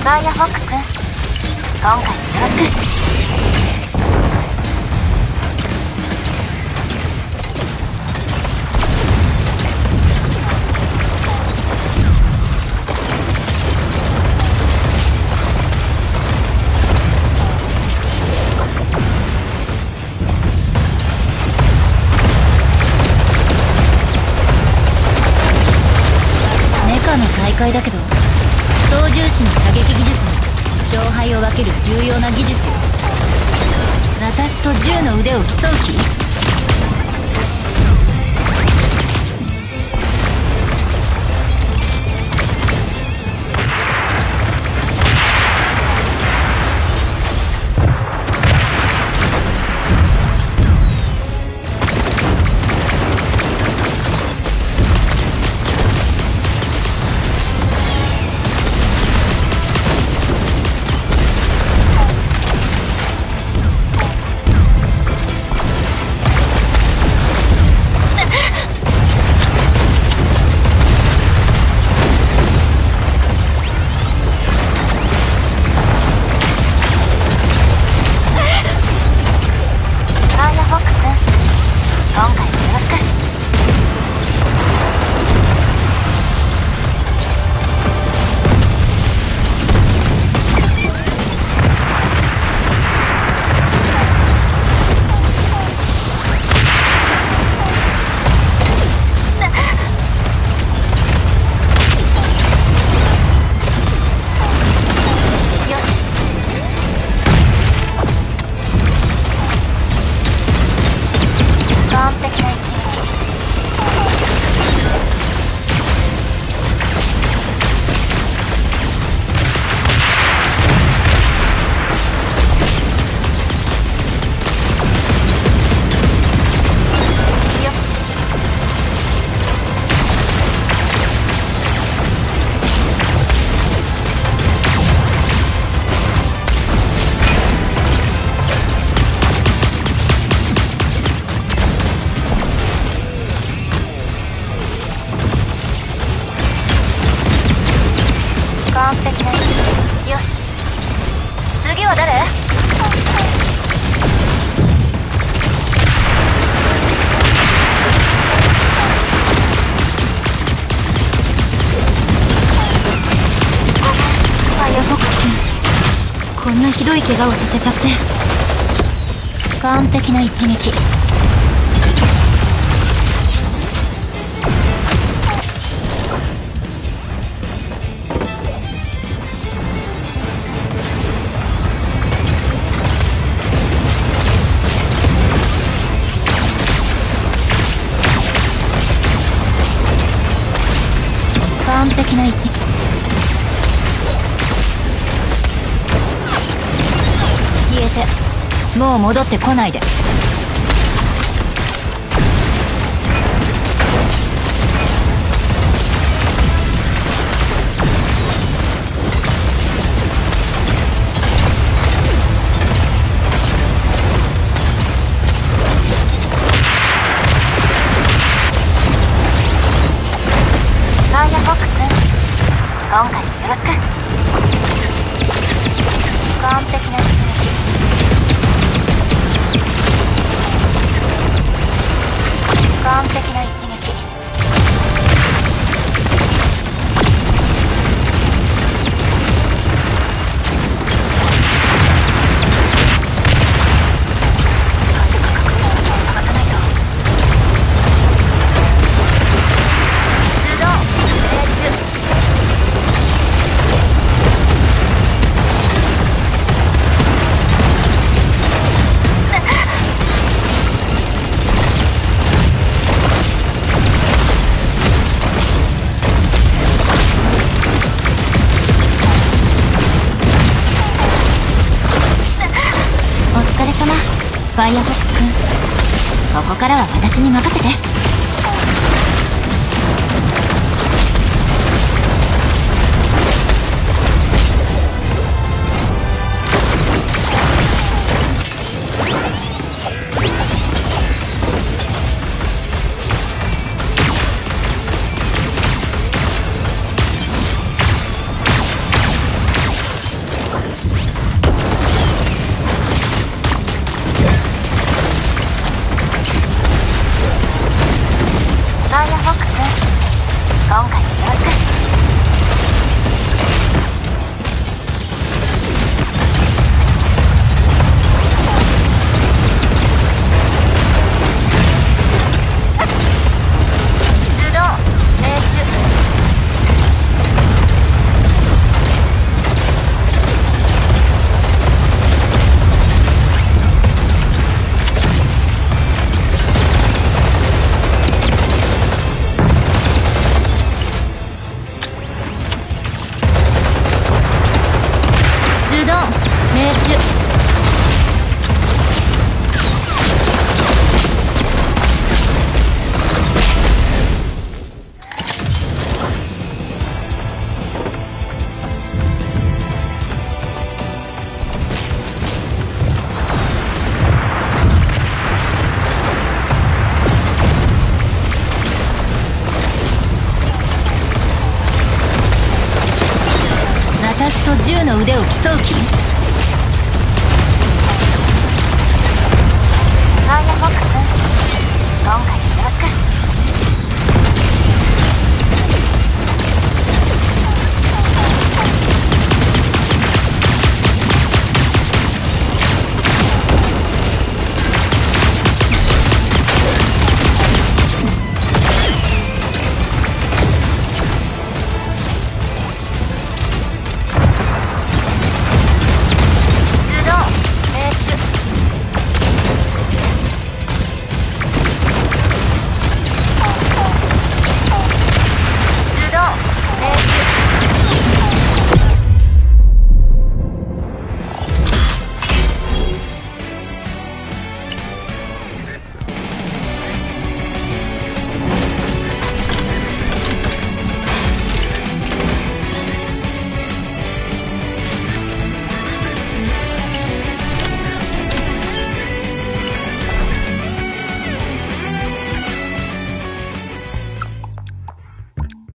ファイアフォックス君、今回よろしく。 メカの大会だけど、操縦士の射撃技術も勝敗を分ける重要な技術よ。私と銃の腕を競う気？完璧な位置。よし、次は誰？ファイアフォックス、こんなひどい怪我をさせちゃって。完璧な一撃。完璧な位置。消えて、もう戻ってこないで。今回よろしく。完璧な一撃。完璧な一撃。ファイアフォックス君、ここからは私に任せて。 の腕を競う気？ ファイアフォックス、今回よろしく。